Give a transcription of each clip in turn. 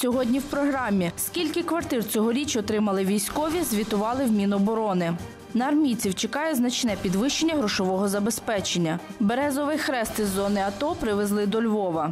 Сьогодні в програмі. Скільки квартир цьогоріч отримали військові, звітували в Міноборони. На армійців чекає значне підвищення грошового забезпечення. Березовий хрест із зони АТО привезли до Львова.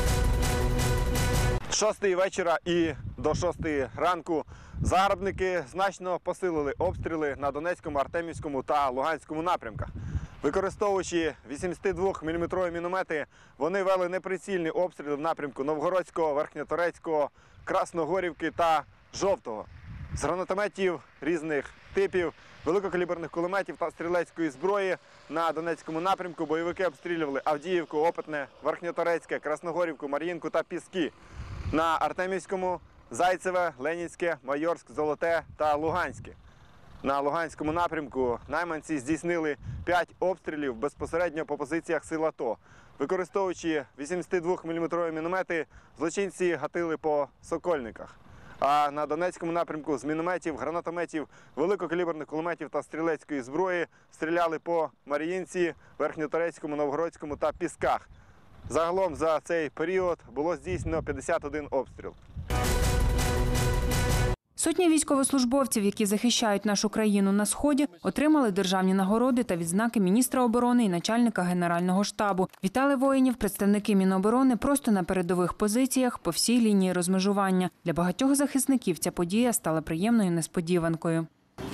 З 6 вечора і до 6 ранку загарбники значно посилили обстріли на Донецькому, Артемівському та Луганському напрямках. Використовуючи 82-мм міномети, вони вели неприцільні обстріли в напрямку Новгородського, Верхньоторецького, Красногорівки та Жовтого. З гранатометів різних типів, великокаліберних кулеметів та стрілецької зброї на Донецькому напрямку бойовики обстрілювали Авдіївку, Опитне, Верхньоторецьке, Красногорівку, Мар'їнку та Піски. На Артемівському – Зайцеве, Ленінське, Майорськ, Золоте та Луганське. На Луганському напрямку найманці здійснили 5 обстрілів безпосередньо по позиціях сил АТО. Використовуючи 82-мм міномети, злочинці гатили по Сокольниках. А на Донецькому напрямку з мінометів, гранатометів, великокаліберних кулеметів та стрілецької зброї стріляли по Мар'їнці, Верхньоторецькому, Новгородському та Пісках. Загалом за цей період було здійснено 51 обстріл. Сотні військовослужбовців, які захищають нашу країну на Сході, отримали державні нагороди та відзнаки міністра оборони і начальника Генерального штабу. Вітали воїнів представники Міноборони просто на передових позиціях по всій лінії розмежування. Для багатьох захисників ця подія стала приємною несподіванкою.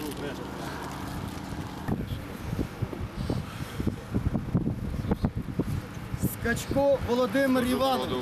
Скачко Володимир Іванович.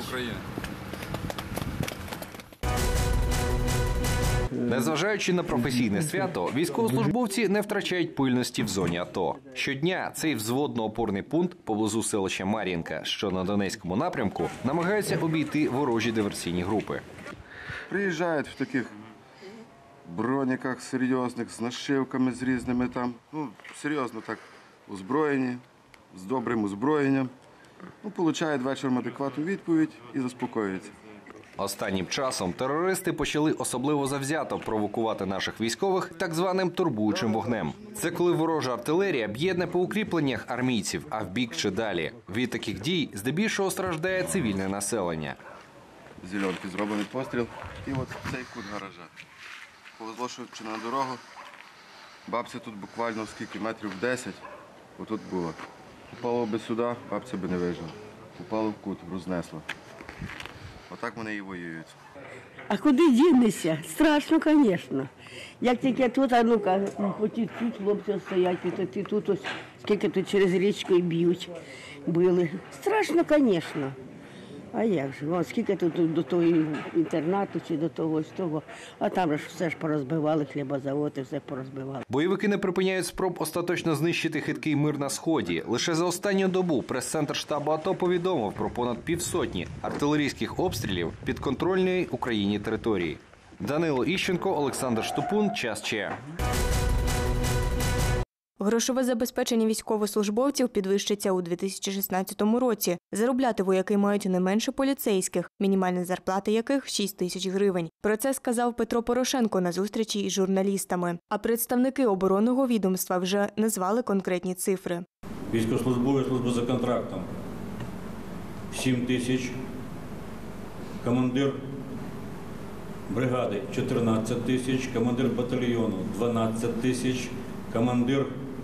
Незважаючи на професійне свято, військовослужбовці не втрачають пильності в зоні АТО. Щодня цей взводно-опорний пункт поблизу селища Мар'їнка, що на Донецькому напрямку, намагаються обійти ворожі диверсійні групи. Приїжджають в таких броніках серйозних, з нашивками з різними там, серйозно так озброєні, з добрим озброєнням. Получають вечором адекватну відповідь і заспокоюються. Останнім часом терористи почали особливо завзято провокувати наших військових так званим турбуючим вогнем. Це коли ворожа артилерія б'є не по укріпленнях армійців, а в бік чи далі. Від таких дій здебільшого страждає цивільне населення. Зеленки зроблений постріл і от цей кут гаража. Повезло, що чи на дорогу. Бабця тут буквально скільки метрів 10, отут було. Упало би сюди, бабця би не вижила. Упало в кут, рознесло. Отак вони і воюють. А куди дінешся? Страшно, звісно. Як тільки тут, а ну-ка, тут хлопці стоять, тут ось, скільки тут через річку і б'ють, били. Страшно, звісно. А як же? О, скільки тут до того інтернату чи до того ось того. А там ж все ж порозбивали, хлібозаводи, все порозбивали. Бойовики не припиняють спроб остаточно знищити хиткий мир на Сході. Лише за останню добу прес-центр штабу АТО повідомив про понад півсотні артилерійських обстрілів підконтрольної Україні території. Данило Іщенко, Олександр Штупун. Час Че. Грошове забезпечення військовослужбовців підвищиться у 2016 році. Заробляти вояки мають не менше поліцейських, мінімальна зарплата яких – 6 тисяч гривень. Про це сказав Петро Порошенко на зустрічі із журналістами. А представники оборонного відомства вже назвали конкретні цифри. Військовослужбовець служба за контрактом – 7 тисяч, командир бригади – 14 тисяч, командир батальйону – 12 тисяч, командир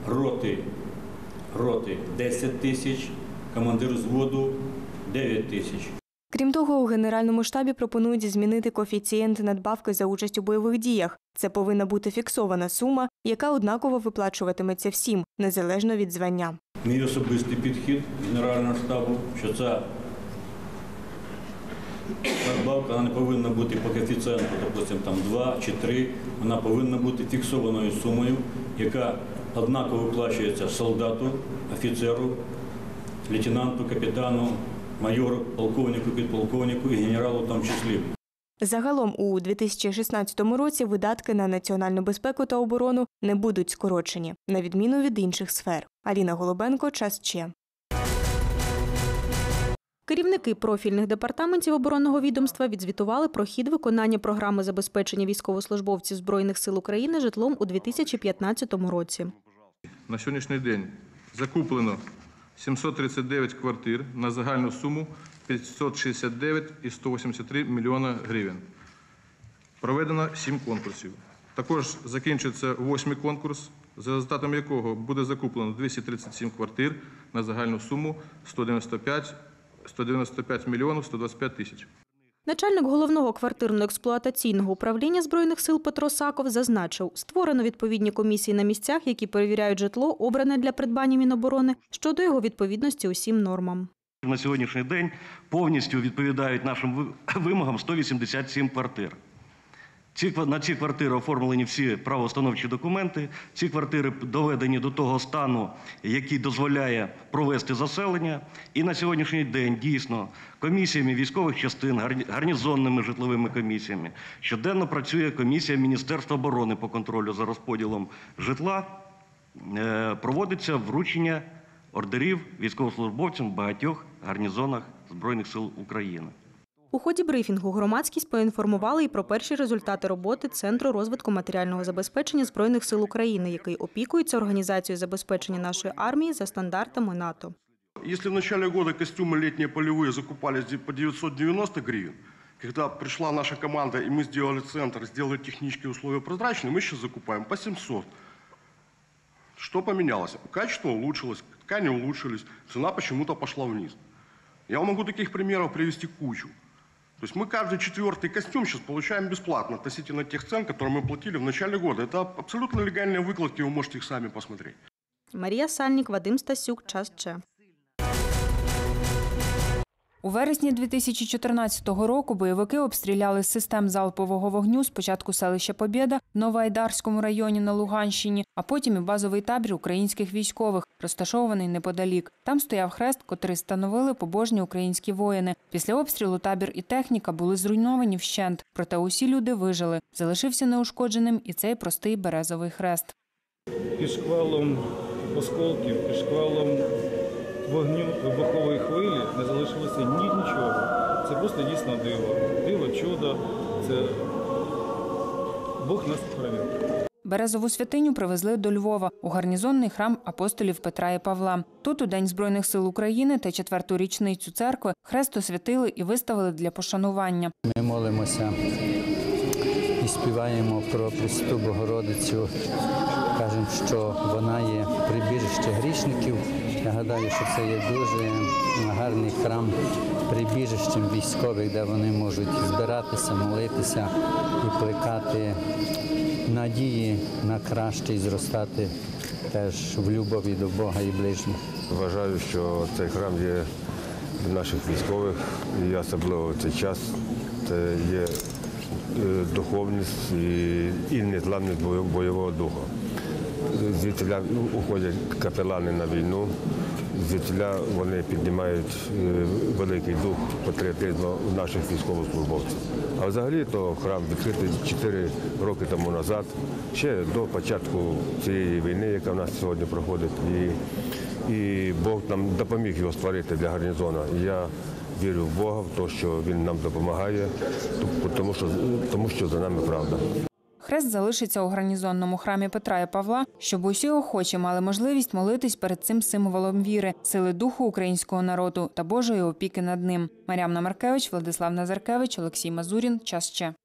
роти 10 тисяч, командир взводу 9 тисяч. Крім того, у Генеральному штабі пропонують змінити коефіцієнт надбавки за участь у бойових діях. Це повинна бути фіксована сума, яка однаково виплачуватиметься всім, незалежно від звання. Мій особистий підхід Генерального штабу, що ця надбавка не повинна бути по коефіцієнту, допустим, 2 чи 3, вона повинна бути фіксованою сумою, яка однаково виплачується солдату, офіцеру, лейтенанту, капітану, майору, полковнику, підполковнику і генералу в тому числі. Загалом у 2016 році видатки на національну безпеку та оборону не будуть скорочені, на відміну від інших сфер. Аліна Голубенко, Час Че. Керівники профільних департаментів оборонного відомства відзвітували про хід виконання програми забезпечення військовослужбовців Збройних сил України житлом у 2015 році. На сьогоднішній день закуплено 739 квартир на загальну суму 569,183 мільйона гривень. Проведено 7 конкурсів. Також закінчується 8-й конкурс, за результатом якого буде закуплено 237 квартир на загальну суму 195 мільйонів 125 тисяч. Начальник головного квартирно-експлуатаційного управління Збройних сил Петро Саков зазначив, створено відповідні комісії на місцях, які перевіряють житло, обране для придбання Міноборони, щодо його відповідності усім нормам. На сьогоднішній день повністю відповідають нашим вимогам 187 квартир. На ці квартири оформлені всі правоустановчі документи, ці квартири доведені до того стану, який дозволяє провести заселення. І на сьогоднішній день дійсно комісіями військових частин, гарнізонними житловими комісіями щоденно працює комісія Міністерства оборони по контролю за розподілом житла, проводиться вручення ордерів військовослужбовцям в багатьох гарнізонах Збройних сил України. У ході брифінгу громадськість поінформували і про перші результати роботи Центру розвитку матеріального забезпечення Збройних сил України, який опікується організацією забезпечення нашої армії за стандартами НАТО. Если в начале года костюмы летние полевые закупались по 990 гривен, когда пришла наша команда и мы сделали центр, сделали технические условия прозрачные, мы сейчас закупаем по 700. Что поменялось? Качество улучшилось, ткани улучшились, цена почему-то пошла вниз. Я вам могу таких примеров привести кучу. То есть мы каждый 4-й костюм сейчас получаем бесплатно относительно тех цен, которые мы платили в начале года. Это абсолютно легальные выкладки, вы можете их сами посмотреть. Марія Сальник, Вадим Стасюк, Час Че. У вересні 2014 року бойовики обстріляли з систем залпового вогню спочатку селище Побєда в Новоайдарському районі на Луганщині, а потім і базовий табір українських військових, розташований неподалік. Там стояв хрест, котрий встановили побожні українські воїни. Після обстрілу табір і техніка були зруйновані вщент, проте усі люди вижили. Залишився неушкодженим і цей простий березовий хрест. Під шквалом осколків, під шквалом вогню, вибухової хвилі не залишилося нічого. Це просто дійсно диво. Диво, чудо. Це Бог нас охороняв. Березову святиню привезли до Львова у гарнізонний храм апостолів Петра і Павла. Тут у День Збройних сил України та 4-ту річницю церкви хрест освятили і виставили для пошанування. Ми молимося і співаємо про Пресвяту Богородицю. Кажемо, що вона є прибіжище грішників. Я гадаю, що це є дуже гарний храм прибіжищем військових, де вони можуть збиратися, молитися і плекати надії на краще і зростати теж в любові до Бога і ближніх. Вважаю, що цей храм є для наших військових, і особливо в цей час це є духовність і незламність бойового духу. Звідтіля уходять капелани на війну, звідтіля вони піднімають великий дух патріотизму наших військовослужбовців. А взагалі то храм відкритий 4 роки тому назад, ще до початку цієї війни, яка в нас сьогодні проходить, і Бог нам допоміг його створити для гарнізону. Я вірю в Бога, в те, що Він нам допомагає, тому що за нами правда. Хрест залишиться у гарнізонному храмі Петра і Павла, щоб усі охочі мали можливість молитись перед цим символом віри, сили духу українського народу та Божої опіки над ним. Мар'яна Маркевич, Владислав Назаркевич, Олексій Мазурін. Час Че.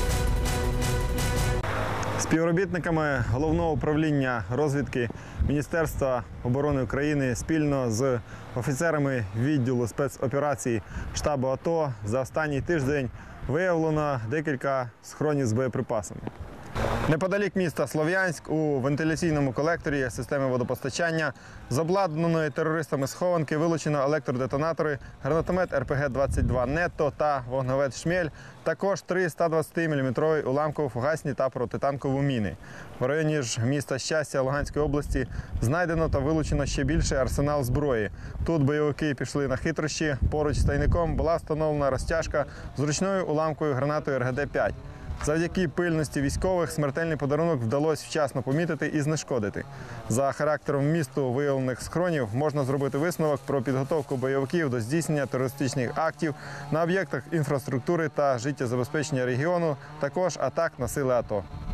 Співробітниками Головного управління розвідки Міністерства оборони України спільно з офіцерами відділу спецоперацій штабу АТО за останній тиждень виявлено декілька схронів з боєприпасами. Неподалік міста Слов'янськ у вентиляційному колекторі системи водопостачання з обладнаної терористами схованки вилучено електродетонатори, гранатомет РПГ-22 «Нетто» та вогневед «Шмель», також 3 120-мм уламково-фугасні та протитанкові міни. В районі ж міста Щастя Луганської області знайдено та вилучено ще більший арсенал зброї. Тут бойовики пішли на хитрощі. Поруч з тайником була встановлена розтяжка з ручною уламковою гранатою РГД-5. Завдяки пильності військових смертельний подарунок вдалося вчасно помітити і знешкодити. За характером вмісту виявлених схронів можна зробити висновок про підготовку бойовиків до здійснення терористичних актів на об'єктах інфраструктури та життєзабезпечення регіону, також атак на сили АТО.